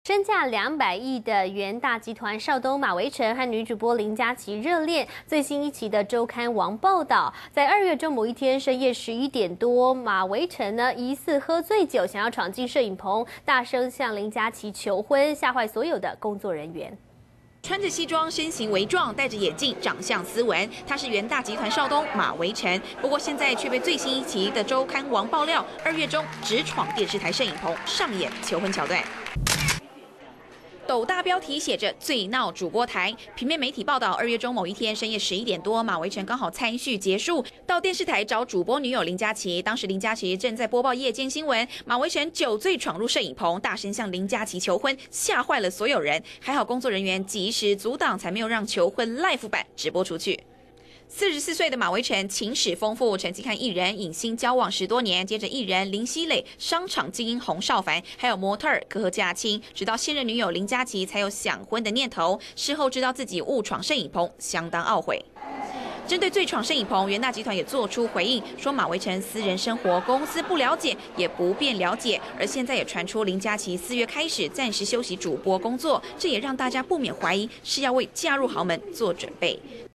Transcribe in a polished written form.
身价200亿的元大集团少东马维辰和女主播林佳琪热恋。最新一期的周刊王报道，在2月中某一天深夜11点多，马维辰疑似喝醉酒，想要闯进摄影棚，大声向林佳琪求婚，吓坏所有的工作人员。 穿着西装，身形微壮，戴着眼镜，长相斯文。他是元大集团少东马维辰，不过现在却被最新一期的周刊王爆料，2月中直闯电视台摄影棚，上演求婚桥段。 斗大标题写着“最闹主播台”。平面媒体报道，2月中某一天深夜11点多，马维辰刚好餐叙结束，到电视台找主播女友林佳琪。当时林佳琪正在播报夜间新闻，马维辰酒醉闯入摄影棚，大声向林佳琪求婚，吓坏了所有人。还好工作人员及时阻挡，才没有让求婚 live 版直播出去。 44岁的马维辰情史丰富，曾经和艺人影星交往10多年，接着艺人林熙蕾、商场精英洪少凡，还有模特儿柯佳青，直到现任女友林佳琪才有想婚的念头。事后知道自己误闯摄影棚，相当懊悔。 针对醉闯摄影棚，元大集团也做出回应，说马维辰私人生活公司不了解，也不便了解。而现在也传出林佳琪4月开始暂时休息主播工作，这也让大家不免怀疑是要为嫁入豪门做准备。